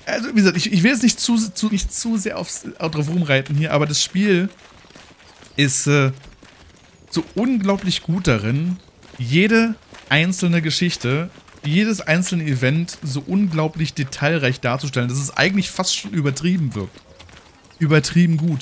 Also, wie gesagt, ich will jetzt nicht zu sehr drauf rumreiten hier, aber das Spiel ist so unglaublich gut darin, jede einzelne Geschichte, jedes einzelne Event so unglaublich detailreich darzustellen, dass es eigentlich fast schon übertrieben wirkt. Übertrieben gut.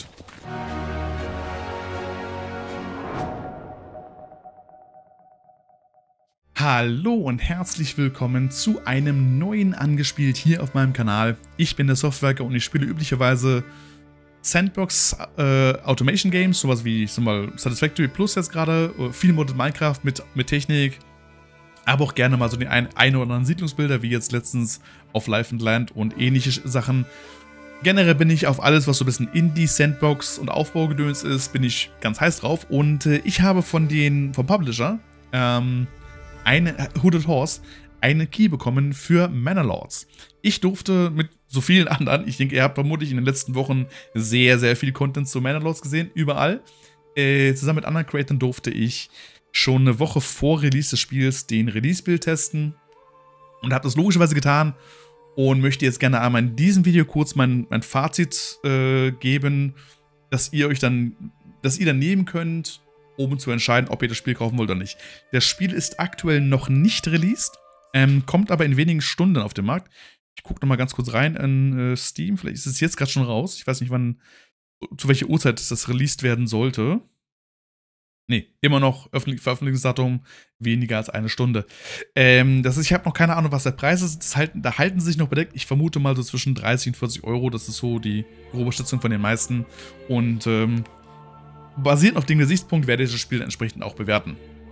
Hallo und herzlich willkommen zu einem neuen Angespielt hier auf meinem Kanal. Ich bin der Softwerker und ich spiele üblicherweise Sandbox Automation Games, sowas wie Satisfactory Plus jetzt gerade, viel Modded Minecraft mit Technik, aber auch gerne mal so die ein oder anderen Siedlungsbilder, wie jetzt letztens auf Life and Land und ähnliche Sachen. Generell bin ich auf alles, was so ein bisschen Indie, Sandbox und Aufbaugedöns ist, bin ich ganz heiß drauf. Und ich habe vom Publisher eine Hooded Horse eine Key bekommen für Manor Lords. Ich durfte mit so vielen anderen, ich denke, ihr habt vermutlich in den letzten Wochen sehr, sehr viel Content zu Manor Lords gesehen, überall. Zusammen mit anderen Creators durfte ich schon eine Woche vor Release des Spiels den Release-Build testen und habe das logischerweise getan und möchte jetzt gerne einmal in diesem Video kurz mein Fazit geben, dass ihr dann nehmen könnt, um zu entscheiden, ob ihr das Spiel kaufen wollt oder nicht. Das Spiel ist aktuell noch nicht released, kommt aber in wenigen Stunden auf den Markt. Ich gucke noch mal ganz kurz rein in Steam, vielleicht ist es jetzt gerade schon raus. Ich weiß nicht, zu welcher Uhrzeit das released werden sollte. Nee, immer noch Veröffentlichungsdatum weniger als eine Stunde. Ich habe noch keine Ahnung, was der Preis ist. Da halten sie sich noch bedeckt. Ich vermute mal so zwischen 30 und 40 Euro. Das ist so die grobe Schätzung von den meisten. Und basierend auf dem Gesichtspunkt werde ich das Spiel entsprechend auch bewerten.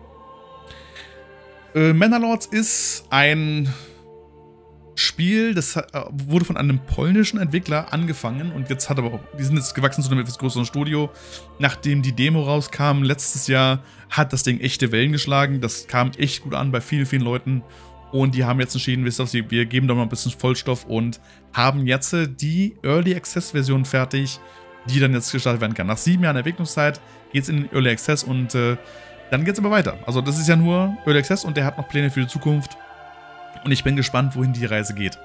Manor Lords ist ein Spiel, das wurde von einem polnischen Entwickler angefangen und jetzt die sind jetzt gewachsen zu einem etwas größeren Studio. Nachdem die Demo rauskam letztes Jahr, hat das Ding echte Wellen geschlagen. Das kam echt gut an bei vielen, vielen Leuten. Und die haben jetzt entschieden, wisst ihr, wir geben da mal ein bisschen Vollstoff und haben jetzt die Early Access Version fertig, die dann jetzt gestartet werden kann. Nach 7 Jahren Entwicklungszeit geht es in den Early Access und dann geht es aber weiter. Also das ist ja nur Early Access und der hat noch Pläne für die Zukunft. Und ich bin gespannt, wohin die Reise geht.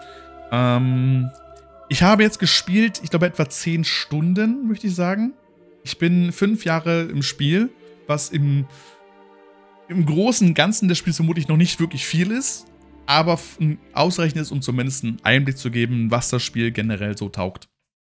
Ich habe jetzt gespielt, ich glaube etwa 10 Stunden, möchte ich sagen. Ich bin 5 Jahre im Spiel, was im Großen und Ganzen des Spiels vermutlich noch nicht wirklich viel ist, aber ausreichend ist, um zumindest einen Einblick zu geben, was das Spiel generell so taugt.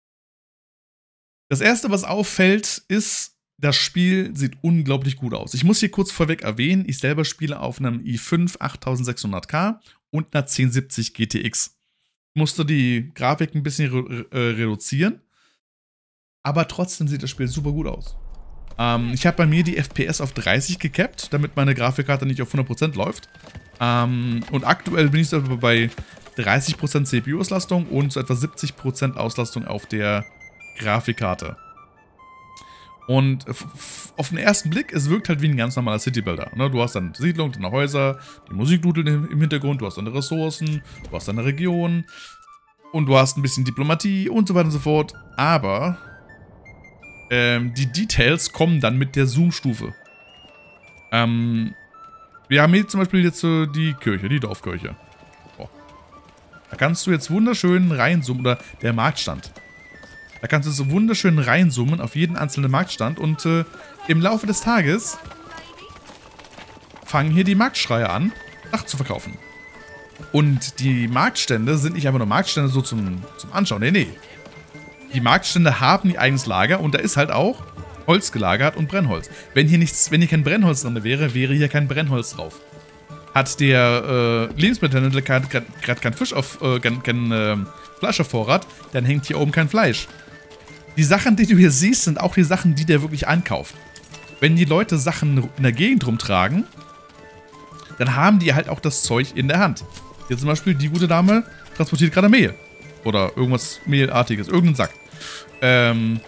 Das erste, was auffällt, ist, das Spiel sieht unglaublich gut aus. Ich muss hier kurz vorweg erwähnen, ich selber spiele auf einem i5 8600K und einer 1070 GTX. Ich musste die Grafik ein bisschen reduzieren, aber trotzdem sieht das Spiel super gut aus. Ich habe bei mir die FPS auf 30 gekappt, damit meine Grafikkarte nicht auf 100% läuft. Und aktuell bin ich so bei 30% CPU-Auslastung und so etwa 70% Auslastung auf der Grafikkarte. Und auf den ersten Blick, es wirkt halt wie ein ganz normaler Citybuilder. Ne? Du hast dann Siedlung, deine Häuser, die Musik dudelt im Hintergrund, du hast deine Ressourcen, du hast deine Region und du hast ein bisschen Diplomatie und so weiter und so fort. Aber die Details kommen dann mit der Zoom-Stufe. Wir haben hier zum Beispiel jetzt so die Kirche, die Dorfkirche. Oh. Da kannst du jetzt wunderschön reinzoomen, oder der Marktstand. Da kannst du so wunderschön reinzoomen auf jeden einzelnen Marktstand und im Laufe des Tages fangen hier die Marktschreier an, Sachen zu verkaufen. Und die Marktstände sind nicht einfach nur Marktstände so zum Anschauen. Nee, nee. Die Marktstände haben ihr eigenes Lager und da ist halt auch Holz gelagert und Brennholz. Wenn hier kein Brennholz drin wäre, wäre hier kein Brennholz drauf. Hat der Lebensmittelhändler gerade kein Fleisch auf Vorrat, dann hängt hier oben kein Fleisch. Die Sachen, die du hier siehst, sind auch die Sachen, die der wirklich einkauft. Wenn die Leute Sachen in der Gegend rumtragen, dann haben die halt auch das Zeug in der Hand. Hier zum Beispiel, die gute Dame transportiert gerade Mehl. Oder irgendwas Mehlartiges, irgendeinen Sack. Wenn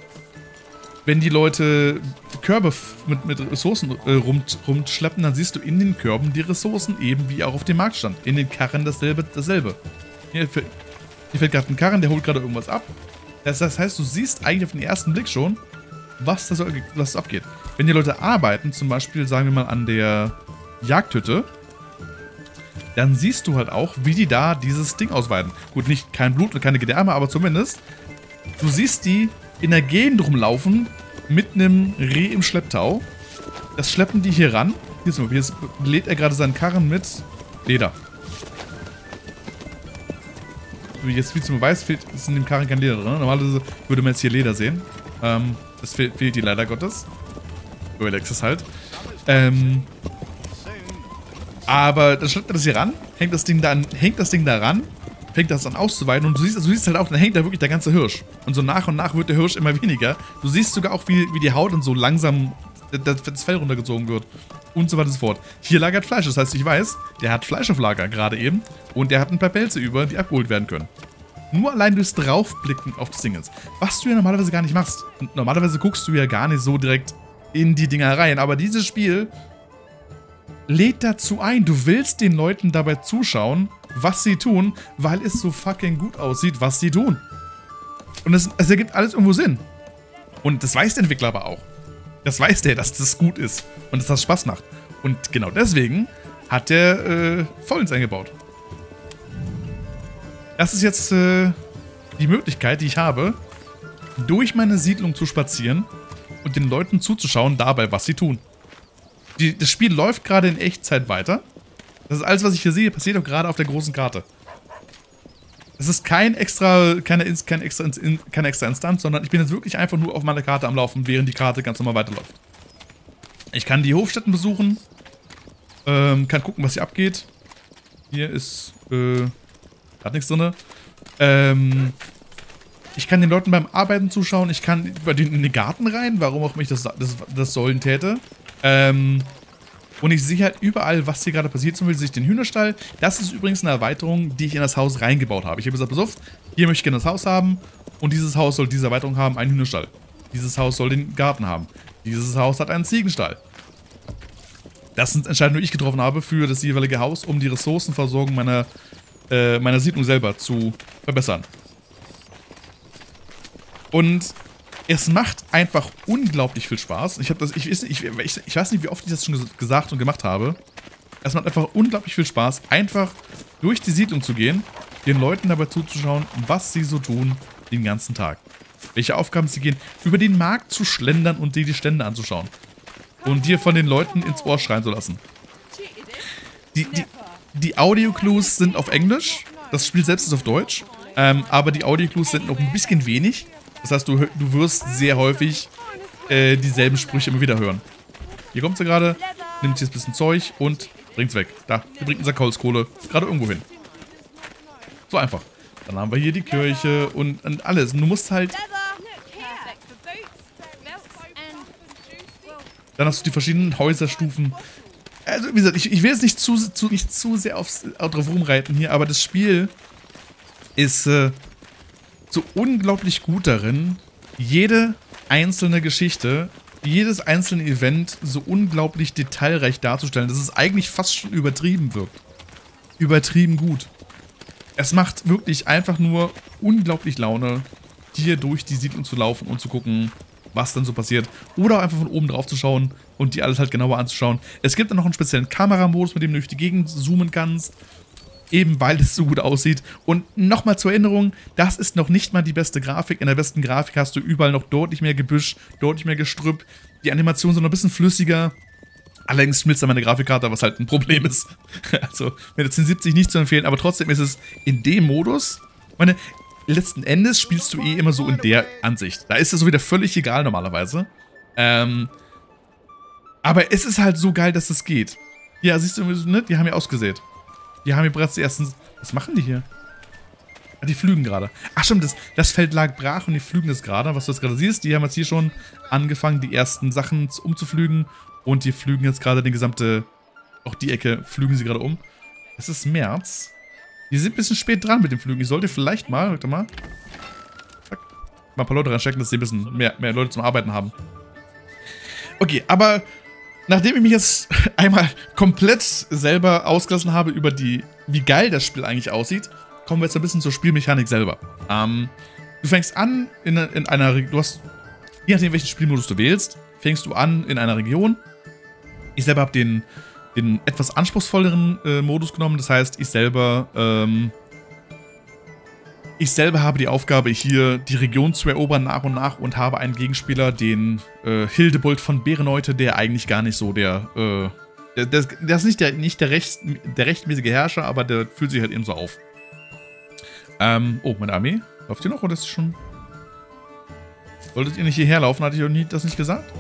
die Leute Körbe mit Ressourcen rumschleppen, dann siehst du in den Körben die Ressourcen, eben wie auch auf dem Marktstand. In den Karren dasselbe. Hier fährt gerade ein Karren, der holt gerade irgendwas ab. Das heißt, du siehst eigentlich auf den ersten Blick schon, was abgeht. Wenn die Leute arbeiten, zum Beispiel, sagen wir mal, an der Jagdhütte, dann siehst du halt auch, wie die da dieses Ding ausweiden. Gut, nicht kein Blut und keine Gedärme, aber zumindest, du siehst die in der Gegend rumlaufen mit einem Reh im Schlepptau. Das schleppen die hier ran. Hier lädt er gerade seinen Karren mit Leder. Jetzt, wie zum Beweis, ist in dem Karren kein Leder drin. Normalerweise würde man jetzt hier Leder sehen. Das fehlt die leider Gottes. Rolex ist halt. Aber dann schleppt er das hier ran, hängt das Ding da ran, fängt das an auszuweiten und du siehst halt auch, dann hängt da wirklich der ganze Hirsch. Und so nach und nach wird der Hirsch immer weniger. Du siehst sogar auch, wie die Haut und so langsam das Fell runtergezogen wird. Und so weiter und so fort. Hier lagert Fleisch, das heißt, ich weiß, der hat Fleisch auf Lager gerade eben und der hat ein paar Pelze über, die abgeholt werden können. Nur allein durchs Draufblicken auf das Ding ist. Was du ja normalerweise gar nicht machst. Und normalerweise guckst du ja gar nicht so direkt in die Dinger rein. Aber dieses Spiel lädt dazu ein. Du willst den Leuten dabei zuschauen, was sie tun, weil es so fucking gut aussieht, was sie tun. Und es ergibt alles irgendwo Sinn. Und das weiß der Entwickler aber auch. Das weiß der, dass das gut ist und dass das Spaß macht. Und genau deswegen hat der Vollends eingebaut. Das ist jetzt die Möglichkeit, die ich habe, durch meine Siedlung zu spazieren und den Leuten zuzuschauen dabei, was sie tun. Das Spiel läuft gerade in Echtzeit weiter. Das ist alles, was ich hier sehe, passiert auch gerade auf der großen Karte. Es ist keine extra Instanz, sondern ich bin jetzt wirklich einfach nur auf meiner Karte am Laufen, während die Karte ganz normal weiterläuft. Ich kann die Hofstätten besuchen, kann gucken, was hier abgeht. Hier ist, hat nichts drin. Ich kann den Leuten beim Arbeiten zuschauen, ich kann in den Garten rein, warum auch immer ich das sollen täte. Und ich sehe halt überall, was hier gerade passiert. Zum Beispiel sehe ich den Hühnerstall. Das ist übrigens eine Erweiterung, die ich in das Haus reingebaut habe. Ich habe gesagt, pass auf, hier möchte ich gerne das Haus haben. Und dieses Haus soll diese Erweiterung haben, einen Hühnerstall. Dieses Haus soll den Garten haben. Dieses Haus hat einen Ziegenstall. Das sind Entscheidungen, die ich getroffen habe für das jeweilige Haus, um die Ressourcenversorgung meiner Siedlung selber zu verbessern. Und es macht einfach unglaublich viel Spaß. Ich weiß nicht, wie oft ich das schon gesagt und gemacht habe. Es macht einfach unglaublich viel Spaß, einfach durch die Siedlung zu gehen, den Leuten dabei zuzuschauen, was sie so tun den ganzen Tag. Welche Aufgaben sie gehen, über den Markt zu schlendern und dir die Stände anzuschauen. Und dir von den Leuten ins Ohr schreien zu lassen. Die Audio-Clues sind auf Englisch. Das Spiel selbst ist auf Deutsch. Aber die Audio-Clues sind noch ein bisschen wenig. Das heißt, du wirst sehr häufig dieselben Sprüche immer wieder hören. Hier kommt sie gerade, nimmt sich ein bisschen Zeug und bringt es weg. Da, hier bringt unser Holzkohle gerade irgendwo hin. So einfach. Dann haben wir hier die Kirche und alles. Und du musst halt... Dann hast du die verschiedenen Häuserstufen. Also, wie gesagt, ich will jetzt nicht zu sehr drauf rumreiten hier, aber das Spiel ist so unglaublich gut darin, jede einzelne Geschichte, jedes einzelne Event so unglaublich detailreich darzustellen, dass es eigentlich fast schon übertrieben wirkt. Übertrieben gut. Es macht wirklich einfach nur unglaublich Laune, hier durch die Siedlung zu laufen und zu gucken, was dann so passiert. Oder auch einfach von oben drauf zu schauen und die alles halt genauer anzuschauen. Es gibt dann noch einen speziellen Kameramodus, mit dem du durch die Gegend zoomen kannst. Eben weil es so gut aussieht. Und nochmal zur Erinnerung, das ist noch nicht mal die beste Grafik. In der besten Grafik hast du überall noch deutlich mehr Gebüsch, deutlich mehr Gestrüpp. Die Animationen sind noch ein bisschen flüssiger. Allerdings schmilzt da meine Grafikkarte, was halt ein Problem ist. Also mit der 1070 nicht zu empfehlen, aber trotzdem ist es in dem Modus, letzten Endes spielst du eh immer so in der Ansicht. Da ist es so wieder völlig egal normalerweise. Aber es ist halt so geil, dass es geht. Ja, siehst du, ne? Die haben ja ausgesät. Die haben hier bereits die ersten... Was machen die hier? Ah, die flügen gerade. Ach stimmt, das Feld lag brach und die flügen jetzt gerade. Was du jetzt gerade siehst, die haben jetzt hier schon angefangen, die ersten Sachen umzuflügen. Und die flügen jetzt gerade den gesamte... Auch die Ecke flügen sie gerade um. Es ist März. Die sind ein bisschen spät dran mit dem Flügen. Ich sollte vielleicht mal... Warte mal. Zack. Mal ein paar Leute reinstecken, dass sie ein bisschen mehr Leute zum Arbeiten haben. Okay, aber... Nachdem ich mich jetzt einmal komplett selber ausgelassen habe über wie geil das Spiel eigentlich aussieht, kommen wir jetzt ein bisschen zur Spielmechanik selber. Du fängst an in einer Region, je nachdem welchen Spielmodus du wählst, fängst du an in einer Region. Ich selber habe den den etwas anspruchsvolleren Modus genommen. Das heißt, ich selber habe die Aufgabe, hier die Region zu erobern nach und nach und habe einen Gegenspieler, den Hildebold von Bereneute, der eigentlich gar nicht so der ist nicht der rechtmäßige Herrscher, aber der fühlt sich halt eben so auf. Oh, meine Armee. Läuft ihr noch oder ist sie schon... Solltet ihr nicht hierher laufen, hatte ich das nicht gesagt?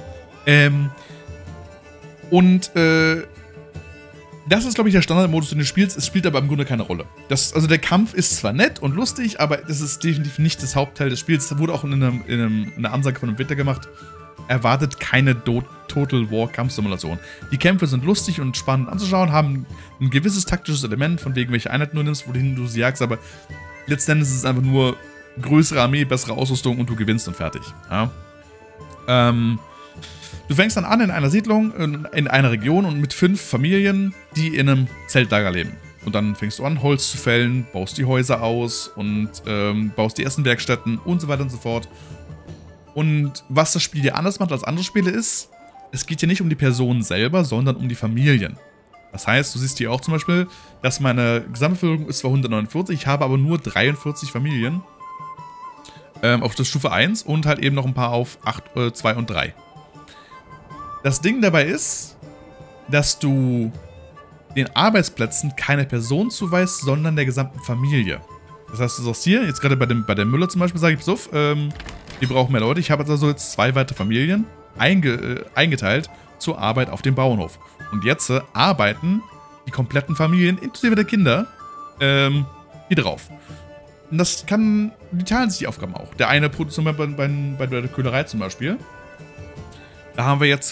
Das ist, glaube ich, der Standardmodus, den du spielst. Es spielt aber im Grunde keine Rolle. Also der Kampf ist zwar nett und lustig, aber das ist definitiv nicht das Hauptteil des Spiels. Das wurde auch in einer Ansage von einem Twitter gemacht. Erwartet keine Total War Kampfsimulation. Die Kämpfe sind lustig und spannend anzuschauen, haben ein gewisses taktisches Element, von wegen welche Einheiten du nimmst, wohin du sie jagst, aber letzten Endes ist es einfach nur größere Armee, bessere Ausrüstung und du gewinnst und fertig. Ja? Du fängst dann an in einer Siedlung, in einer Region und mit 5 Familien, die in einem Zeltlager leben. Und dann fängst du an, Holz zu fällen, baust die Häuser aus und baust die ersten Werkstätten und so weiter und so fort. Und was das Spiel hier anders macht als andere Spiele ist, es geht hier nicht um die Personen selber, sondern um die Familien. Das heißt, du siehst hier auch zum Beispiel, dass meine Gesamtbevölkerung ist zwar 149, ich habe aber nur 43 Familien auf der Stufe 1 und halt eben noch ein paar auf 2 und 3. Das Ding dabei ist, dass du den Arbeitsplätzen keine Person zuweist, sondern der gesamten Familie. Das heißt, du sagst hier, jetzt gerade bei der Müller zum Beispiel, sage ich, pass auf, wir brauchen mehr Leute. Ich habe also jetzt 2 weitere Familien eingeteilt zur Arbeit auf dem Bauernhof. Und jetzt arbeiten die kompletten Familien, inklusive der Kinder, hier drauf. Und die teilen sich die Aufgaben auch. Der eine produziert bei der Köhlerei zum Beispiel. Da haben wir jetzt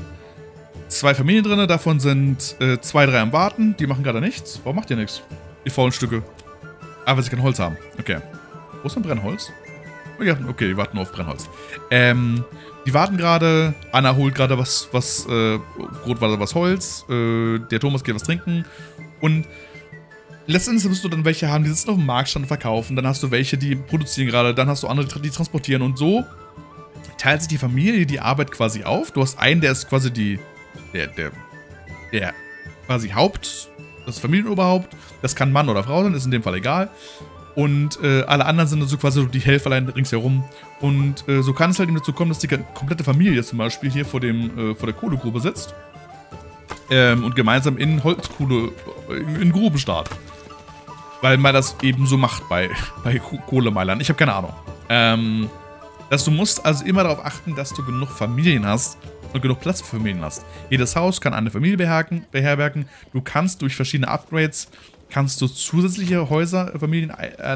2 Familien drin, davon sind 2, 3 am Warten. Die machen gerade nichts. Warum macht ihr nichts? Die faulen Stücke. Ah, weil sie kein Holz haben. Okay. Wo ist denn Brennholz? Okay, die warten nur auf Brennholz. Die warten gerade. Anna holt gerade was Brotwasser, was Holz. Der Thomas geht was trinken. Und letztendlich wirst du dann welche haben, die sitzen auf dem Marktstand und verkaufen. Dann hast du welche, die produzieren gerade. Dann hast du andere, die transportieren. Und so teilt sich die Familie die Arbeit quasi auf. Du hast einen, der ist quasi der quasi das Familienoberhaupt. Das kann Mann oder Frau sein, ist in dem Fall egal. Und alle anderen sind so quasi die Helferlein ringsherum. Und so kann es halt eben dazu kommen, dass die komplette Familie zum Beispiel hier vor der Kohlegrube sitzt. Und gemeinsam in Gruben startet. Weil man das eben so macht bei Kohlemeilern. Ich habe keine Ahnung. Du musst also immer darauf achten, dass du genug Familien hast und genug Platz für Familien hast. Jedes Haus kann eine Familie beherbergen. Du kannst durch verschiedene Upgrades zusätzliche Häuser, Familien,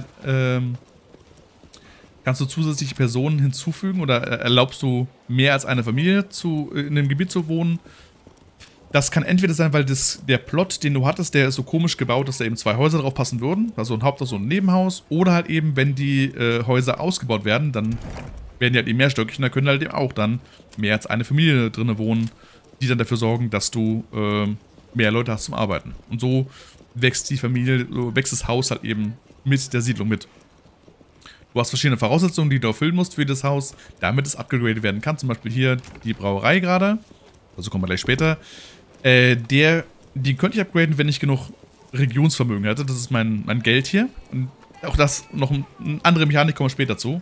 kannst du zusätzliche Personen hinzufügen oder erlaubst du mehr als eine Familie in dem Gebiet zu wohnen. Das kann entweder sein, weil der Plot, den du hattest, der ist so komisch gebaut, dass da eben 2 Häuser drauf passen würden. Also ein Haupthaus und ein Nebenhaus. Oder halt eben, wenn die Häuser ausgebaut werden, dann werden die halt eben mehrstöckig und da können halt eben auch dann mehr als eine Familie drin wohnen, die dann dafür sorgen, dass du mehr Leute hast zum Arbeiten. Und so wächst die Familie, wächst das Haus halt eben mit der Siedlung mit. Du hast verschiedene Voraussetzungen, die du erfüllen musst für das Haus, damit es upgradet werden kann. Zum Beispiel hier die Brauerei gerade. Also kommen wir gleich später. Die könnte ich upgraden, wenn ich genug Regionsvermögen hätte. Das ist mein Geld hier. Und auch das, noch eine andere Mechanik, kommen wir später zu.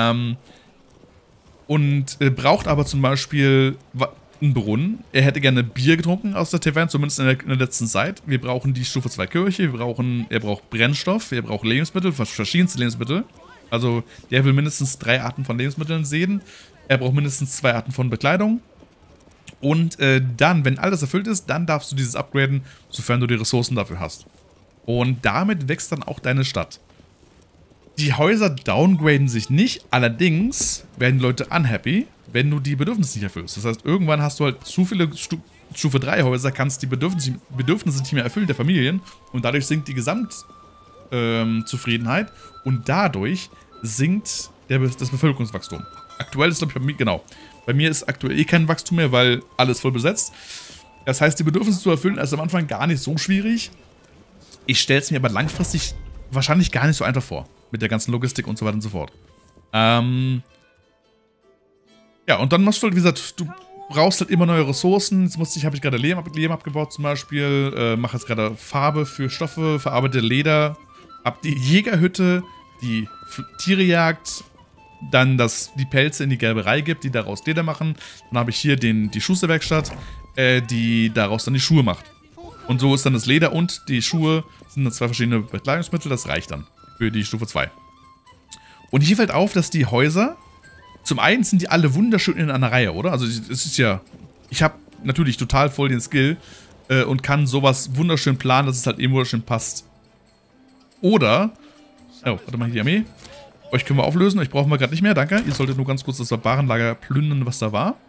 Braucht aber zum Beispiel einen Brunnen. Er hätte gerne Bier getrunken aus der Taverne, zumindest in der letzten Zeit. Wir brauchen die Stufe 2 Kirche, er braucht Brennstoff, er braucht Lebensmittel, verschiedenste Lebensmittel. Also der will mindestens 3 Arten von Lebensmitteln sehen. Er braucht mindestens 2 Arten von Bekleidung. Und dann, wenn alles erfüllt ist, dann darfst du dieses upgraden, sofern du die Ressourcen dafür hast. Und damit wächst dann auch deine Stadt. Die Häuser downgraden sich nicht, allerdings werden die Leute unhappy, wenn du die Bedürfnisse nicht erfüllst. Das heißt, irgendwann hast du halt zu viele Stufe 3 Häuser, kannst die Bedürfnisse nicht mehr erfüllen der Familien und dadurch sinkt die Gesamtzufriedenheit und dadurch sinkt das Bevölkerungswachstum. Aktuell ist, glaube ich, bei mir ist aktuell eh kein Wachstum mehr, weil alles voll besetzt. Das heißt, die Bedürfnisse zu erfüllen ist am Anfang gar nicht so schwierig. Ich stelle es mir aber langfristig wahrscheinlich gar nicht so einfach vor. Mit der ganzen Logistik und so weiter und so fort. Ja, und dann machst du halt, wie gesagt, du brauchst halt immer neue Ressourcen. Jetzt habe ich gerade Lehm abgebaut zum Beispiel. Mache jetzt gerade Farbe für Stoffe, verarbeite Leder. Hab die Jägerhütte, die Tiere jagt, dann die Pelze in die Gerberei gibt, die daraus Leder machen. Dann habe ich hier die Schusterwerkstatt, die daraus dann die Schuhe macht. Und so ist dann das Leder und die Schuhe sind dann 2 verschiedene Bekleidungsmittel. Das reicht dann für die Stufe 2. Und hier fällt auf, dass die Häuser, zum einen sind die alle wunderschön in einer Reihe, oder? Also es ist ja, ich habe natürlich total voll den Skill und kann sowas wunderschön planen, dass es halt eben wunderschön passt. Oder, oh, warte mal, hier die Armee. Euch können wir auflösen, euch brauchen wir gerade nicht mehr, danke. Ihr solltet nur ganz kurz das Barbarenlager plündern, was da war.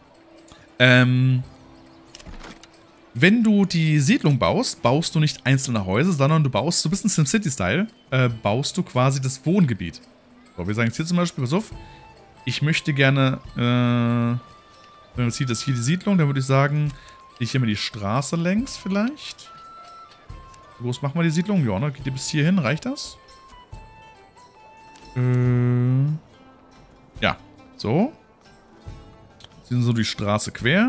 Wenn du die Siedlung baust, baust du nicht einzelne Häuser, sondern du baust, so ein bisschen SimCity-Style, baust du quasi das Wohngebiet. So, wir sagen jetzt hier zum Beispiel, pass auf, ich möchte gerne, wenn man sieht, das hier die Siedlung, dann würde ich sagen, ich hier mal die Straße längs vielleicht. Wie groß machen wir die Siedlung? Ja, ne? Geht die bis hier hin? Reicht das? Ja, so. Sind so die Straße quer.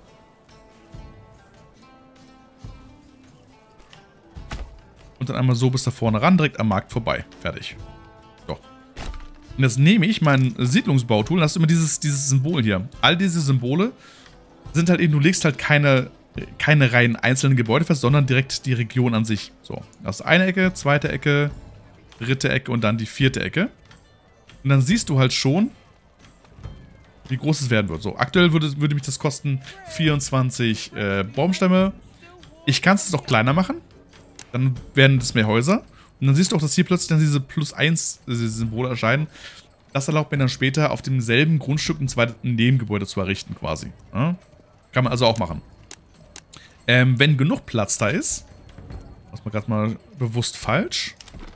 Und dann einmal so bis da vorne ran, direkt am Markt vorbei. Fertig. So. Und jetzt nehme ich mein Siedlungsbautool, dann hast du immer dieses Symbol hier. All diese Symbole sind halt eben, du legst halt keine reinen einzelnen Gebäude fest, sondern direkt die Region an sich. So, das ist eine Ecke, zweite Ecke, dritte Ecke und dann die vierte Ecke. Und dann siehst du halt schon, wie groß es werden wird. So, aktuell würde mich das kosten 24 Baumstämme. Ich kann es auch kleiner machen. Dann werden es mehr Häuser. Und dann siehst du auch, dass hier plötzlich dann diese +1 Symbole erscheinen. Das erlaubt mir dann später auf demselben Grundstück ein zweites Nebengebäude zu errichten quasi. Ja? Kann man also auch machen. Wenn genug Platz da ist, was man gerade mal bewusst falsch.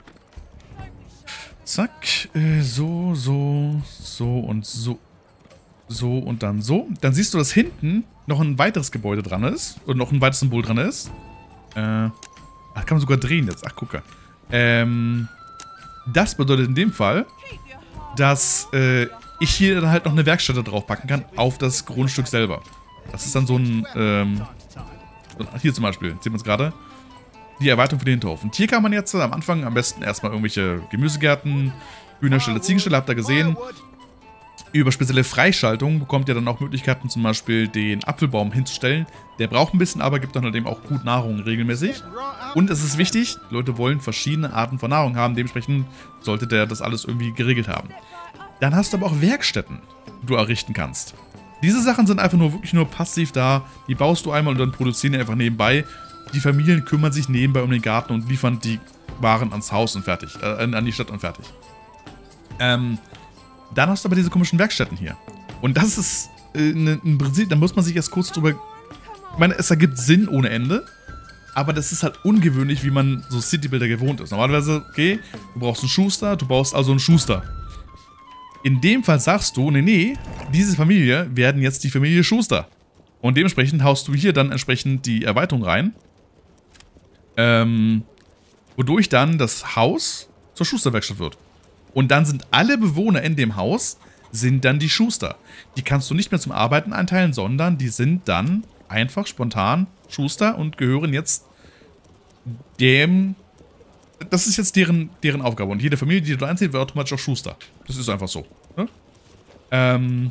Zack, so und so. So und dann so. Dann siehst du, dass hinten noch ein weiteres Gebäude dran ist. Und noch ein weiteres Symbol dran ist. Kann man sogar drehen jetzt. Ach, gucke. Das bedeutet in dem Fall, dass ich hier dann halt noch eine Werkstatt draufpacken kann auf das Grundstück selber. Das ist dann so ein, hier zum Beispiel, sehen wir es gerade, die Erweiterung für den Hinterhof. Und hier kann man jetzt am Anfang am besten erstmal irgendwelche Gemüsegärten, Hühnerställe, Ziegenställe, habt ihr gesehen. Über spezielle Freischaltungen bekommt ihr dann auch Möglichkeiten, zum Beispiel den Apfelbaum hinzustellen. Der braucht ein bisschen, aber gibt dann halt eben auch gut Nahrung regelmäßig. Und es ist wichtig, die Leute wollen verschiedene Arten von Nahrung haben, dementsprechend sollte der das alles irgendwie geregelt haben. Dann hast du aber auch Werkstätten, die du errichten kannst. Diese Sachen sind einfach wirklich nur passiv da. Die baust du einmal und dann produzieren die einfach nebenbei. Die Familien kümmern sich nebenbei um den Garten und liefern die Waren ans Haus und fertig. An die Stadt und fertig. Dann hast du aber diese komischen Werkstätten hier. Und das ist im Prinzip, da muss man sich erst kurz drüber... Ich meine, es ergibt Sinn ohne Ende. Aber das ist halt ungewöhnlich, wie man so Citybuilder gewohnt ist. Normalerweise, okay, du brauchst einen Schuster, du baust also einen Schuster. In dem Fall sagst du, nee, diese Familie werden jetzt die Familie Schuster. Und dementsprechend haust du hier dann entsprechend die Erweiterung rein. Wodurch dann das Haus zur Schusterwerkstatt wird. Und dann sind alle Bewohner in dem Haus, sind dann die Schuster. Die kannst du nicht mehr zum Arbeiten einteilen, sondern die sind dann einfach spontan Schuster und gehören jetzt dem... Das ist jetzt deren Aufgabe. Und jede Familie, die du einzieht, wird automatisch auch Schuster. Das ist einfach so. Ne?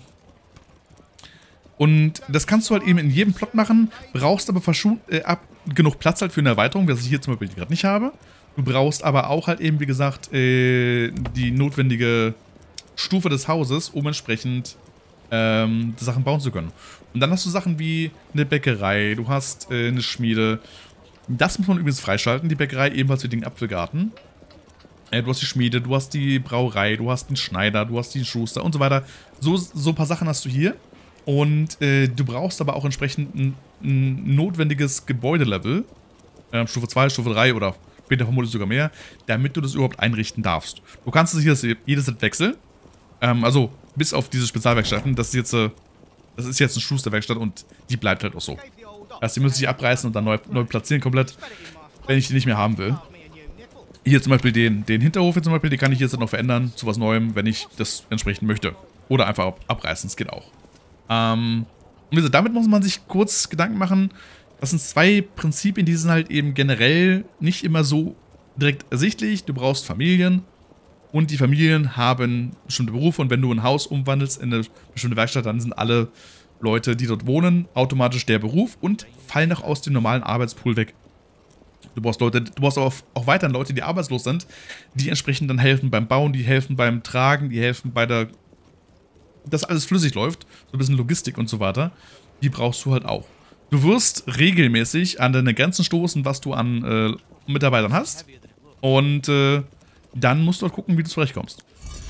Und das kannst du halt eben in jedem Plot machen, brauchst aber genug Platz halt für eine Erweiterung, was ich hier zum Beispiel gerade nicht habe. Du brauchst aber auch halt eben, wie gesagt, die notwendige Stufe des Hauses, um entsprechend Sachen bauen zu können. Und dann hast du Sachen wie eine Bäckerei, du hast eine Schmiede. Das muss man übrigens freischalten, die Bäckerei, ebenfalls für den Apfelgarten. Du hast die Schmiede, du hast die Brauerei, du hast den Schneider, du hast den Schuster und so weiter. So ein paar Sachen hast du hier. Und du brauchst aber auch entsprechend ein notwendiges Gebäudelevel. Stufe 2, Stufe 3 oder später vermutlich sogar mehr, damit du das überhaupt einrichten darfst. Du kannst es hier jedes Set wechseln. Also bis auf diese Spezialwerkstätten. Das ist jetzt eine Schusterwerkstatt und die bleibt halt auch so. Also die müssen sich abreißen und dann neu platzieren komplett, wenn ich die nicht mehr haben will. Hier zum Beispiel den Hinterhof hier zum Beispiel, den kann ich jetzt noch verändern zu was Neuem, wenn ich das entsprechend möchte. Oder einfach abreißen, das geht auch. Und wie gesagt, damit muss man sich kurz Gedanken machen. Das sind zwei Prinzipien, die sind halt eben generell nicht immer so direkt ersichtlich. Du brauchst Familien und die Familien haben bestimmte Berufe und wenn du ein Haus umwandelst in eine bestimmte Werkstatt, dann sind alle Leute, die dort wohnen, automatisch der Beruf und fallen auch aus dem normalen Arbeitspool weg. Du brauchst Leute, du brauchst aber auch weiterhin Leute, die arbeitslos sind, die entsprechend dann helfen beim Bauen, die helfen beim Tragen, die helfen bei der, dass alles flüssig läuft, so ein bisschen Logistik und so weiter. Die brauchst du halt auch. Du wirst regelmäßig an deine Grenzen stoßen, was du an Mitarbeitern hast. Und dann musst du halt gucken, wie du zurechtkommst.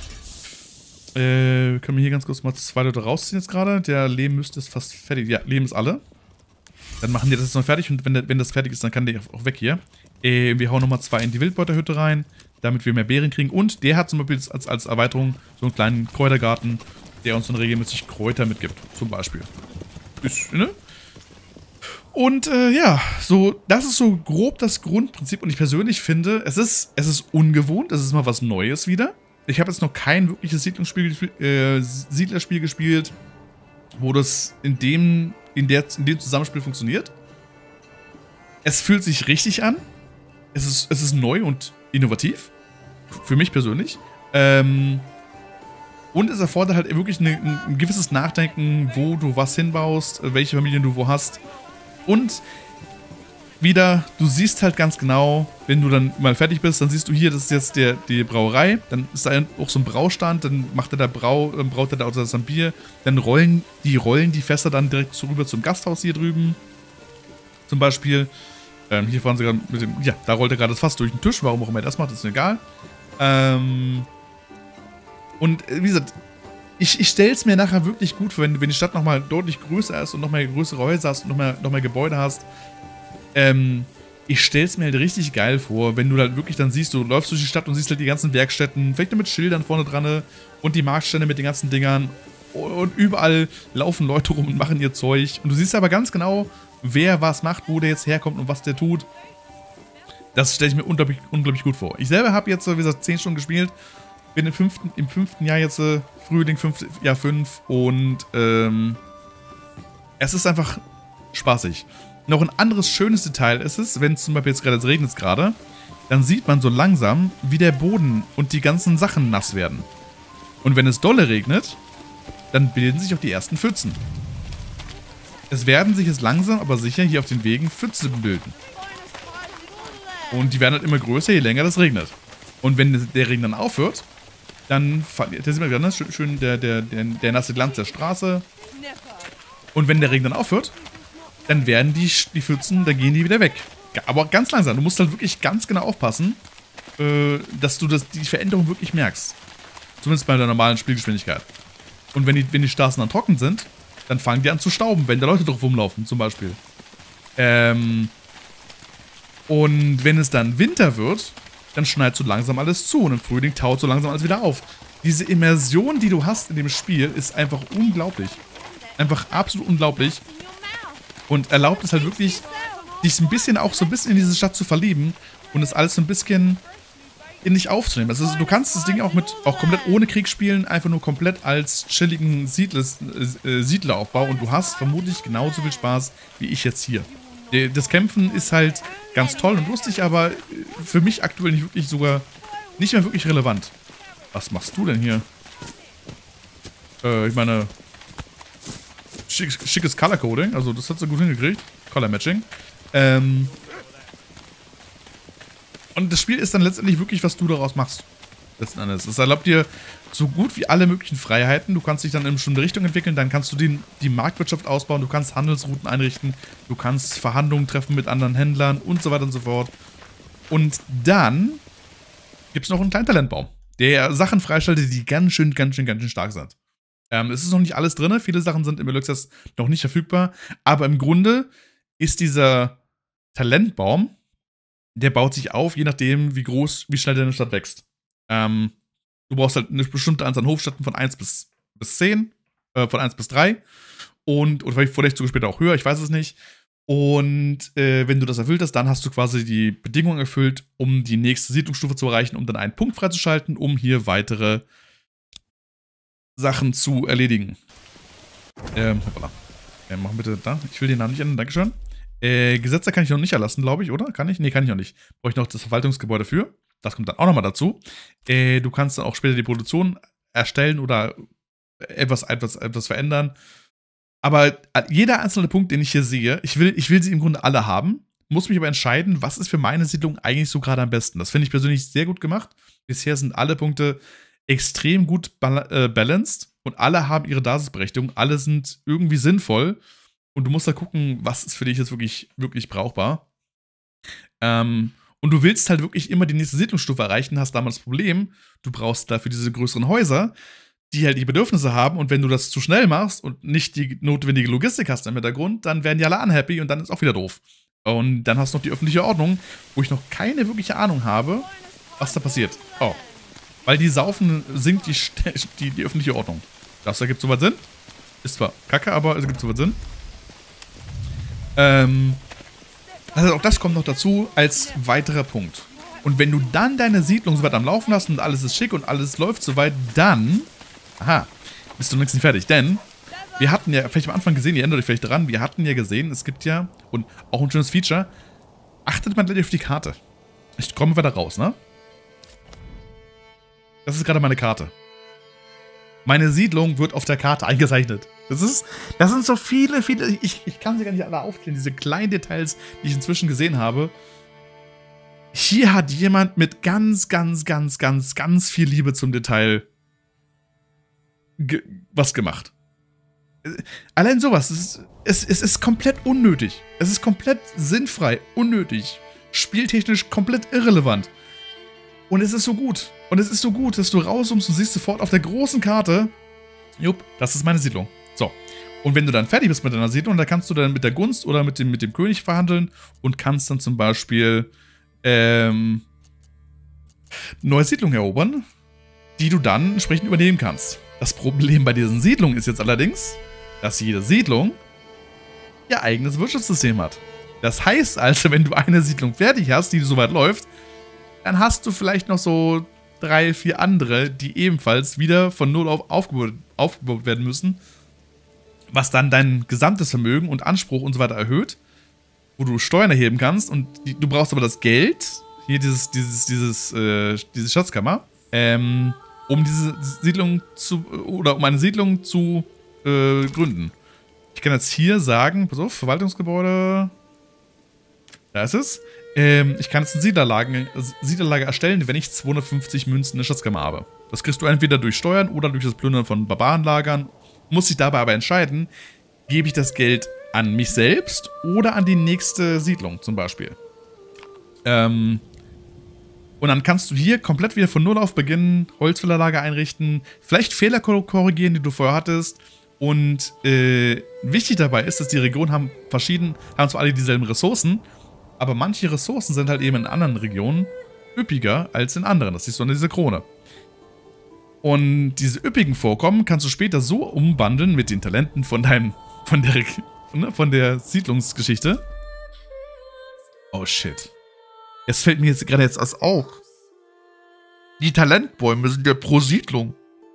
Können wir hier ganz kurz mal 2 Leute rausziehen jetzt gerade. Der Lehm müsste es fast fertig. Ja, Lehm ist alle. Dann machen die das jetzt noch fertig und wenn das fertig ist, dann kann der auch weg hier. Wir hauen nochmal 2 in die Wildbeuterhütte rein, damit wir mehr Beeren kriegen. Und der hat zum Beispiel als Erweiterung so einen kleinen Kräutergarten, der uns dann regelmäßig Kräuter mitgibt, zum Beispiel. Ist, ne? Und ja, so, das ist so grob das Grundprinzip. Und ich persönlich finde, es ist ungewohnt, es ist mal was Neues wieder. Ich habe jetzt noch kein wirkliches Siedlerspiel gespielt, wo das in dem Zusammenspiel funktioniert. Es fühlt sich richtig an. Es ist neu und innovativ. Für mich persönlich. Und es erfordert halt wirklich ein gewisses Nachdenken, wo du was hinbaust, welche Familien du wo hast. Und wieder, du siehst halt ganz genau, wenn du dann mal fertig bist, dann siehst du hier, das ist jetzt die Brauerei, dann ist da auch so ein Braustand, dann braut er da auch das Bier, dann rollen die Fässer dann direkt so rüber zum Gasthaus hier drüben. Zum Beispiel, hier fahren sie gerade mit dem, ja, da rollt er gerade das Fass durch den Tisch, warum auch immer er das macht, ist mir egal. Und wie gesagt, ich stelle es mir nachher wirklich gut vor, wenn die Stadt nochmal deutlich größer ist und noch mehr größere Häuser hast und noch mehr Gebäude hast. Ich stelle es mir halt richtig geil vor, wenn du halt wirklich dann siehst, du läufst durch die Stadt und siehst halt die ganzen Werkstätten, vielleicht nur mit Schildern vorne dran und die Marktstände mit den ganzen Dingern und überall laufen Leute rum und machen ihr Zeug. Und du siehst aber ganz genau, wer was macht, wo der jetzt herkommt und was der tut. Das stelle ich mir unglaublich gut vor. Ich selber habe jetzt, wie gesagt, 10 Stunden gespielt. Bin im fünften Jahr jetzt, Frühling, Jahr 5 und es ist einfach spaßig. Noch ein anderes schönes Detail ist es, wenn es zum Beispiel jetzt gerade regnet gerade, dann sieht man so langsam, wie der Boden und die ganzen Sachen nass werden. Und wenn es dolle regnet, dann bilden sich auch die ersten Pfützen. Es werden sich jetzt langsam, aber sicher hier auf den Wegen Pfützen bilden. Und die werden halt immer größer, je länger das regnet. Und wenn der Regen dann aufhört, dann verliert, da sieht man gerade, ne? Schön der nasse Glanz der Straße. Und wenn der Regen dann aufhört, dann werden die Pfützen, dann gehen die wieder weg. Aber ganz langsam. Du musst halt wirklich ganz genau aufpassen, dass du die Veränderung wirklich merkst. Zumindest bei der normalen Spielgeschwindigkeit. Und wenn die Straßen dann trocken sind, dann fangen die an zu stauben, wenn da Leute drauf rumlaufen, zum Beispiel. Und wenn es dann Winter wird, dann schneit so langsam alles zu und im Frühling taut so langsam alles wieder auf. Diese Immersion, die du hast in dem Spiel, ist einfach unglaublich. Einfach absolut unglaublich. Und erlaubt es halt wirklich, dich so ein bisschen in diese Stadt zu verlieben und es alles so ein bisschen in dich aufzunehmen. Also du kannst das Ding auch komplett ohne Krieg spielen, einfach nur komplett als chilligen Siedleraufbau und du hast vermutlich genauso viel Spaß wie ich jetzt hier. Das Kämpfen ist halt ganz toll und lustig, aber für mich aktuell nicht mehr wirklich relevant. Was machst du denn hier? Ich meine, schickes Color Coding, also das hat sie gut hingekriegt. Color Matching. Und das Spiel ist dann letztendlich wirklich, was du daraus machst. Letzten Endes. Das erlaubt dir so gut wie alle möglichen Freiheiten. Du kannst dich dann in eine bestimmte Richtung entwickeln, dann kannst du die Marktwirtschaft ausbauen, du kannst Handelsrouten einrichten, du kannst Verhandlungen treffen mit anderen Händlern und so weiter und so fort. Und dann gibt es noch einen kleinen Talentbaum, der Sachen freischaltet, die ganz schön stark sind. Es ist noch nicht alles drin, viele Sachen sind im Early Access noch nicht verfügbar, aber im Grunde ist dieser Talentbaum, der baut sich auf, je nachdem, wie schnell deine Stadt wächst. Du brauchst halt eine bestimmte Anzahl an Hofstädten von 1 bis 10, von 1 bis 3 oder vielleicht sogar später auch höher, ich weiß es nicht. Und wenn du das erfüllt hast, dann hast du quasi die Bedingungen erfüllt, um die nächste Siedlungsstufe zu erreichen, um dann einen Punkt freizuschalten, um hier weitere Sachen zu erledigen. Hoppala. Machen bitte da. Ich will den Namen nicht ändern. Dankeschön. Gesetze kann ich noch nicht erlassen, glaube ich, oder? Kann ich? Nee, kann ich noch nicht. Brauche ich noch das Verwaltungsgebäude für. Das kommt dann auch nochmal dazu. Du kannst dann auch später die Produktion erstellen oder etwas verändern. Aber jeder einzelne Punkt, den ich hier sehe, ich will sie im Grunde alle haben, muss mich aber entscheiden, was ist für meine Siedlung eigentlich so gerade am besten. Das finde ich persönlich sehr gut gemacht. Bisher sind alle Punkte extrem gut balanced und alle haben ihre Daseinsberechtigung, alle sind irgendwie sinnvoll und du musst da gucken, was ist für dich jetzt wirklich, wirklich brauchbar. Und du willst halt wirklich immer die nächste Siedlungsstufe erreichen, hast damals das Problem, du brauchst dafür diese größeren Häuser, die halt die Bedürfnisse haben und wenn du das zu schnell machst und nicht die notwendige Logistik hast im Hintergrund, dann werden die alle unhappy und dann ist auch wieder doof. Und dann hast du noch die öffentliche Ordnung, wo ich noch keine wirkliche Ahnung habe, was da passiert. Oh. Weil die saufen, sinkt die öffentliche Ordnung. Das ergibt soweit Sinn. Ist zwar kacke, aber es ergibt soweit Sinn. Also auch das kommt noch dazu als weiterer Punkt. Und wenn du dann deine Siedlung soweit am Laufen hast und alles ist schick und alles läuft soweit, dann... Aha, bist du längst nicht fertig. Denn wir hatten ja, vielleicht am Anfang gesehen, ihr erinnert euch vielleicht daran, wir hatten ja gesehen, es gibt ja, und auch ein schönes Feature, achtet mal gleich auf die Karte. Ich komme weiter raus, ne? Das ist gerade meine Karte. Meine Siedlung wird auf der Karte eingezeichnet. Das sind so viele, ich kann sie gar nicht alle aufklären, diese kleinen Details, die ich inzwischen gesehen habe. Hier hat jemand mit ganz viel Liebe zum Detail was gemacht. Allein sowas, es ist komplett unnötig. Es ist komplett sinnfrei, unnötig, spieltechnisch komplett irrelevant. Und es ist so gut. Und es ist so gut, dass du rauskommst und siehst sofort auf der großen Karte, jupp, das ist meine Siedlung. So. Und wenn du dann fertig bist mit deiner Siedlung, dann kannst du dann mit der Gunst oder mit dem König verhandeln und kannst dann zum Beispiel neue Siedlungen erobern, die du dann entsprechend übernehmen kannst. Das Problem bei diesen Siedlungen ist jetzt allerdings, dass jede Siedlung ihr eigenes Wirtschaftssystem hat. Das heißt also, wenn du eine Siedlung fertig hast, die soweit läuft, dann hast du vielleicht noch so 3, 4 andere, die ebenfalls wieder von null auf aufgebaut werden müssen, was dann dein gesamtes Vermögen und Anspruch und so weiter erhöht, wo du Steuern erheben kannst und du brauchst aber das Geld, hier diese Schatzkammer, um diese Siedlung um eine Siedlung zu gründen. Ich kann jetzt hier sagen, pass auf, Verwaltungsgebäude, da ist es. Ich kann jetzt eine Siedlerlager erstellen, wenn ich 250 Münzen in der Schatzkammer habe. Das kriegst du entweder durch Steuern oder durch das Plündern von Barbarenlagern. Muss ich dabei aber entscheiden, gebe ich das Geld an mich selbst oder an die nächste Siedlung zum Beispiel. Und dann kannst du hier komplett wieder von Null auf beginnen, Holzfällerlager einrichten, vielleicht Fehler korrigieren, die du vorher hattest. Und wichtig dabei ist, dass die Regionen haben zwar alle dieselben Ressourcen, aber manche Ressourcen sind halt eben in anderen Regionen üppiger als in anderen. Das siehst du an dieser Krone. Und diese üppigen Vorkommen kannst du später so umwandeln mit den Talenten von der Siedlungsgeschichte. Oh shit. Jetzt fällt mir jetzt gerade was auf. Die Talentbäume sind ja pro Siedlung.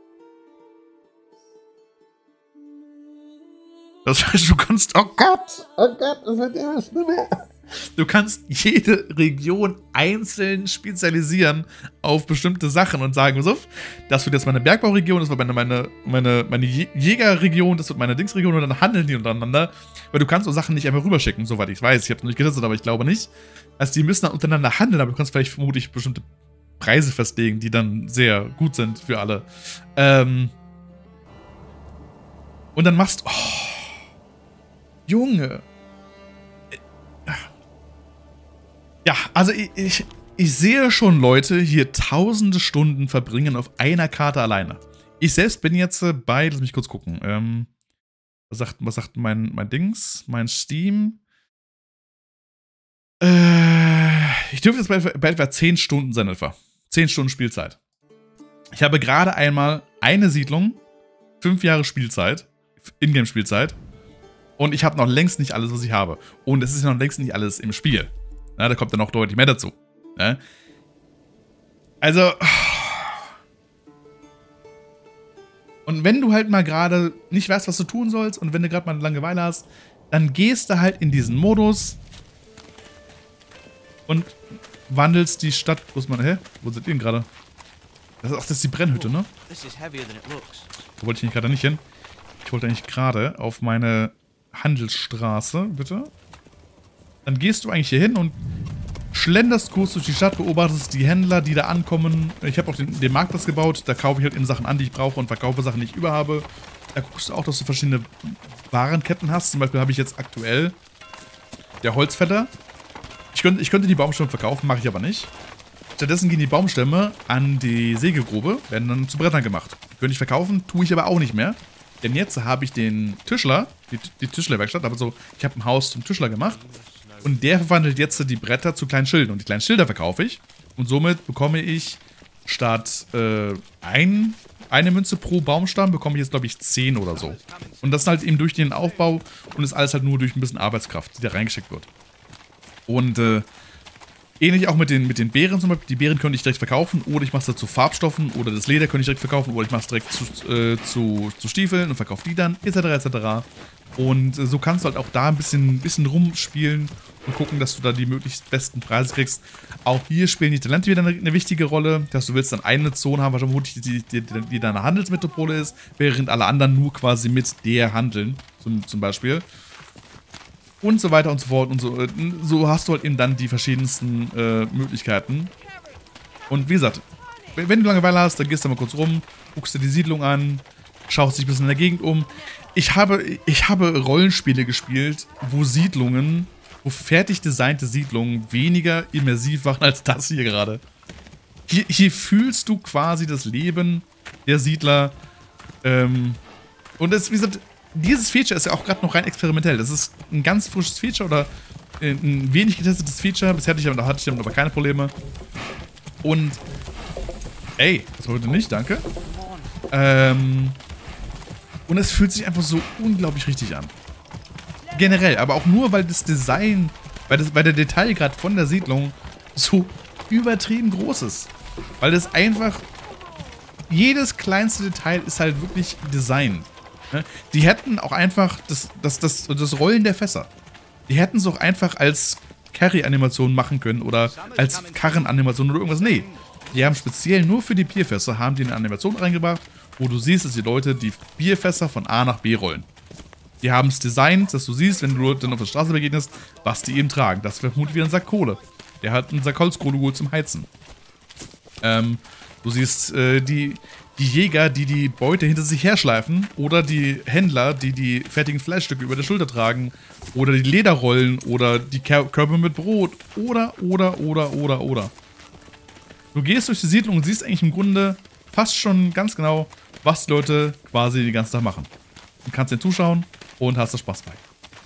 Das heißt, du kannst... Oh Gott, das wird ja nicht mehr. Du kannst jede Region einzeln spezialisieren auf bestimmte Sachen und sagen, so, das wird jetzt meine Bergbauregion, das wird meine Jägerregion, das wird meine Dingsregion und dann handeln die untereinander. Weil du kannst so Sachen nicht einfach rüberschicken, soweit ich weiß. Ich habe es noch nicht getestet, aber ich glaube nicht. Also die müssen dann untereinander handeln, aber du kannst vielleicht vermutlich bestimmte Preise festlegen, die dann sehr gut sind für alle. Und dann machst du... Oh, Junge... Ja, also ich sehe schon Leute hier tausende Stunden verbringen auf einer Karte alleine. Ich selbst bin jetzt bei, lass mich kurz gucken, was sagt mein Dings, mein Steam? Ich dürfte jetzt bei etwa 10 Stunden sein etwa. 10 Stunden Spielzeit. Ich habe gerade einmal eine Siedlung, 5 Jahre Spielzeit, Ingame-Spielzeit und ich habe noch längst nicht alles, was ich habe. Und es ist noch längst nicht alles im Spiel. Na, da kommt dann noch deutlich mehr dazu. Ne? Also... Und wenn du halt mal gerade nicht weißt, was du tun sollst und wenn du gerade mal eine Langeweile hast, dann gehst du halt in diesen Modus und wandelst die Stadt. Wo ist man? Hä? Wo seid ihr denn gerade? Das ist die Brennhütte, ne? Wo wollte ich gerade nicht hin? Ich wollte eigentlich gerade auf meine Handelsstraße, bitte. Dann gehst du eigentlich hier hin und schlenderst kurz durch die Stadt, beobachtest die Händler, die da ankommen. Ich habe auch den Marktplatz gebaut. Da kaufe ich halt eben Sachen an, die ich brauche und verkaufe Sachen, die ich überhabe. Da guckst du auch, dass du verschiedene Warenketten hast. Zum Beispiel habe ich jetzt aktuell der Holzfäller. Ich könnte die Baumstämme verkaufen, mache ich aber nicht. Stattdessen gehen die Baumstämme an die Sägegrube, werden dann zu Brettern gemacht. Könnte ich verkaufen, tue ich aber auch nicht mehr. Denn jetzt habe ich den Tischler, die Tischlerwerkstatt, also ich habe ein Haus zum Tischler gemacht. Und der verwandelt jetzt die Bretter zu kleinen Schildern. Und die kleinen Schilder verkaufe ich. Und somit bekomme ich statt eine Münze pro Baumstamm, bekomme ich jetzt, glaube ich, 10 oder so. Und das ist halt eben durch den Aufbau und ist alles halt nur durch ein bisschen Arbeitskraft, die da reingesteckt wird. Und ähnlich auch mit den Beeren zum Beispiel. Die Beeren könnte ich direkt verkaufen oder ich mache es da zu Farbstoffen oder das Leder könnte ich direkt verkaufen oder ich mache es direkt zu Stiefeln und verkaufe die dann, etc. etc. Und so kannst du halt auch da ein bisschen rumspielen und gucken, dass du da die möglichst besten Preise kriegst. Auch hier spielen die Talente wieder eine wichtige Rolle, dass du willst dann eine Zone haben, wahrscheinlich die deine Handelsmetropole ist, während alle anderen nur quasi mit der handeln, zum Beispiel. Und so weiter und so fort. Und so hast du halt eben dann die verschiedensten Möglichkeiten. Und wie gesagt, wenn du Langeweile hast, dann gehst du mal kurz rum, guckst dir die Siedlung an, schaust dich ein bisschen in der Gegend um. Ich habe Rollenspiele gespielt, wo fertig designte Siedlungen weniger immersiv waren als das hier gerade. Hier fühlst du quasi das Leben der Siedler. Und das, wie gesagt, dieses Feature ist ja auch gerade noch rein experimentell. Das ist ein ganz frisches Feature oder ein wenig getestetes Feature. Bisher hatte ich damit aber keine Probleme. Und, ey, das heute nicht, danke. Und es fühlt sich einfach so unglaublich richtig an. Generell, aber auch nur, weil das Design, weil der Detailgrad von der Siedlung so übertrieben groß ist. Weil das einfach, jedes kleinste Detail ist halt wirklich Design. Die hätten auch einfach das Rollen der Fässer. Die hätten es auch einfach als Carry-Animation machen können oder als Karren-Animation oder irgendwas. Nee, die haben speziell nur für die Bierfässer haben die eine Animation reingebracht, wo du siehst, dass die Leute die Bierfässer von A nach B rollen. Die haben es designt, dass du siehst, wenn du dann auf der Straße begegnest, was die eben tragen. Das wäre vermutlich wieder ein Sack Kohle. Der hat einen Sack Holzkohle geholt zum Heizen. Du siehst die Jäger, die Beute hinter sich herschleifen, oder die Händler, die fertigen Fleischstücke über der Schulter tragen, oder die Lederrollen, oder die Körbe mit Brot, oder. Du gehst durch die Siedlung und siehst eigentlich im Grunde fast schon ganz genau, was die Leute quasi den ganzen Tag machen. Du kannst denen zuschauen und hast da Spaß bei.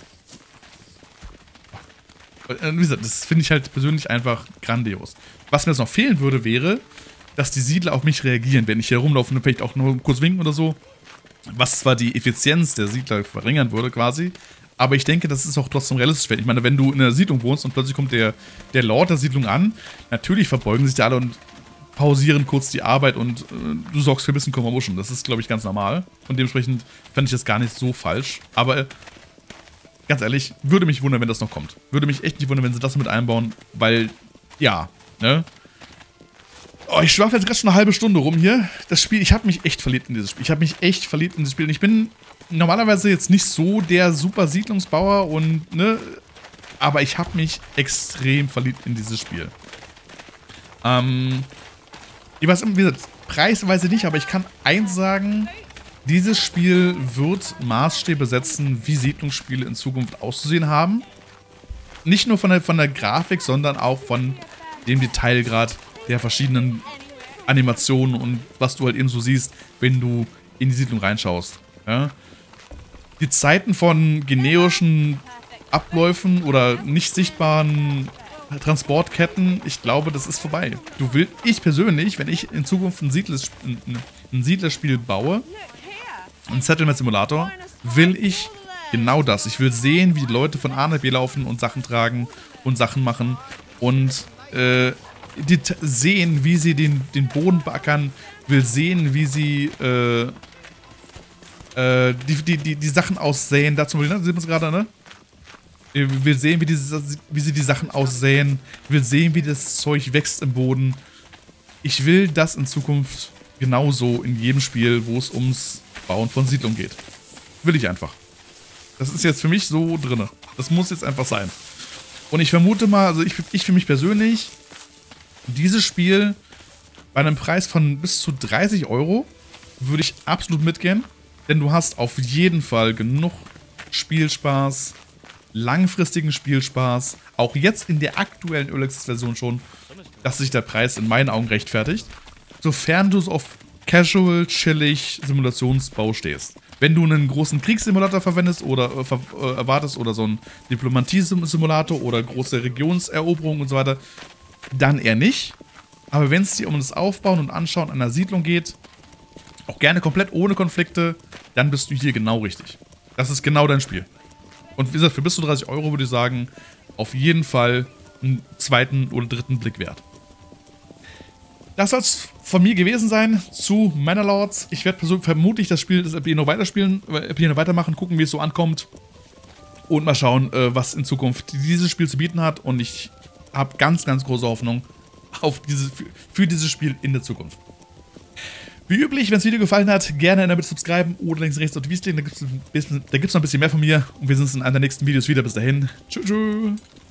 Wie gesagt, das finde ich halt persönlich einfach grandios. Was mir jetzt noch fehlen würde, wäre, dass die Siedler auf mich reagieren, wenn ich hier rumlaufe und vielleicht auch nur kurz winken oder so. Was zwar die Effizienz der Siedler verringern würde quasi, aber ich denke, das ist auch trotzdem realistisch. Ich meine, wenn du in einer Siedlung wohnst und plötzlich kommt der Lord der Siedlung an, natürlich verbeugen sich da alle und pausieren kurz die Arbeit und du sorgst für ein bisschen Kummermuschen. Das ist, glaube ich, ganz normal. Und dementsprechend fände ich das gar nicht so falsch. Aber ganz ehrlich, würde mich wundern, wenn das noch kommt. Würde mich echt nicht wundern, wenn sie das mit einbauen, weil, ja, ne? Oh, ich schwafe jetzt gerade schon eine halbe Stunde rum hier. Das Spiel, ich habe mich echt verliebt in dieses Spiel. Und ich bin normalerweise jetzt nicht so der super Siedlungsbauer und, ne, aber ich habe mich extrem verliebt in dieses Spiel. Ich weiß, wie gesagt, preisweise nicht, aber ich kann eins sagen, dieses Spiel wird Maßstäbe setzen, wie Siedlungsspiele in Zukunft auszusehen haben. Nicht nur von der Grafik, sondern auch von dem Detailgrad der verschiedenen Animationen und was du halt eben so siehst, wenn du in die Siedlung reinschaust. Ja? Die Zeiten von generischen Abläufen oder nicht sichtbaren Transportketten, ich glaube, das ist vorbei. Ich persönlich, wenn ich in Zukunft ein Siedlerspiel baue, ein Settlement Simulator, will ich genau das. Ich will sehen, wie die Leute von A nach B laufen und Sachen tragen und Sachen machen und sehen, wie sie den Boden beackern, will sehen, wie sie die Sachen aussehen. Dazu sieht man es gerade, ne? Ich will sehen, wie sie die Sachen aussehen. Ich will sehen, wie das Zeug wächst im Boden. Ich will das in Zukunft genauso in jedem Spiel, wo es ums Bauen von Siedlungen geht. Will ich einfach. Das ist jetzt für mich so drin. Das muss jetzt einfach sein. Und ich vermute mal, also ich für mich persönlich, dieses Spiel bei einem Preis von bis zu 30 € würde ich absolut mitgehen. Denn du hast auf jeden Fall genug Spielspaß, langfristigen Spielspaß, auch jetzt in der aktuellen Early Access Version schon, dass sich der Preis in meinen Augen rechtfertigt, sofern du so auf casual, chillig Simulationsbau stehst. Wenn du einen großen Kriegssimulator verwendest oder erwartest oder so einen Diplomatie-Simulator oder große Regionseroberungen und so weiter, dann eher nicht. Aber wenn es dir um das Aufbauen und Anschauen einer Siedlung geht, auch gerne komplett ohne Konflikte, dann bist du hier genau richtig. Das ist genau dein Spiel. Und wie gesagt, für bis zu 30 € würde ich sagen, auf jeden Fall einen zweiten oder dritten Blick wert. Das soll es von mir gewesen sein zu Manor Lords. Ich werde vermutlich das Spiel, das Epieno weiterspielen, Epieno weitermachen, gucken, wie es so ankommt. Und mal schauen, was in Zukunft dieses Spiel zu bieten hat. Und ich habe ganz, ganz große Hoffnung auf für dieses Spiel in der Zukunft. Wie üblich, wenn das Video gefallen hat, gerne in der Mitte subscriben oder links, rechts auf die Wies klicken. Da gibt's noch ein bisschen mehr von mir. Und wir sehen uns in einem der nächsten Videos wieder. Bis dahin. Tschüss.